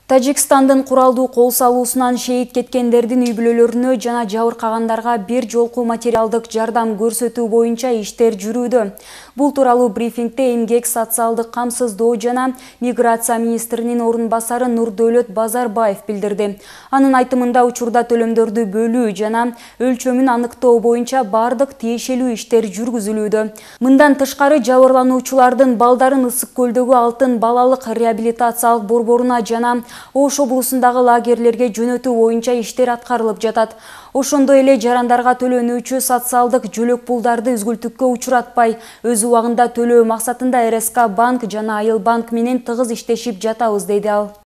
Тажикстандын куралдуу кол салуусунан шейит кеткендердин үй бүлөлөрүнө жана жабыркагандарга бир жолку материалдык жардам көрсөтүү боюнча иштер жүрүүдө. Бул тууралуу брифингде Эмгек, социалдык камсыздоо жана миграция министринин орун басары Нурдөлөт Базарбаев билдирди. Анын айтымында учурда төлөмдөрдү бөлүү жана өлчөмүн аныктоо боюнча бардык тиешелүү иштер жүргүзүлүүдө. Мындан тышкары жабырлануучулардын балдарын Ысык көлдөгү Алтын балалык реабилитациялык борборуна жана Ош облусундагы лагерлерге жөнөтүү боюнча иштер аткарылып жатат. Ошондой эле жарандарга төлөнүүчү социалдык жөлөк пулдарды үзгүлтүккө учуратпай, өз убагында төлөө максатында РСК банк жана Айыл банк менен тыгыз иштешип жатабыз, деди ал.